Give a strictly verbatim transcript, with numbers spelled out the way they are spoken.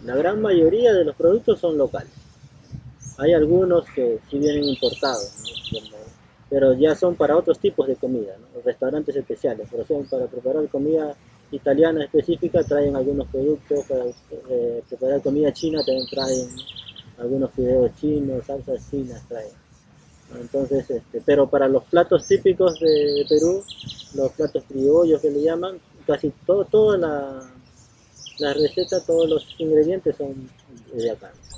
La gran mayoría de los productos son locales. Hay algunos que sí vienen importados, ¿no? Como, pero ya son para otros tipos de comida, ¿no? Restaurantes especiales. Por ejemplo, para preparar comida italiana específica traen algunos productos, para eh, preparar comida china también traen algunos fideos chinos, salsas chinas traen. Entonces, este, pero para los platos típicos de, de Perú, los platos criollos que le llaman, casi todo, toda la, la receta, todos los ingredientes son de acá.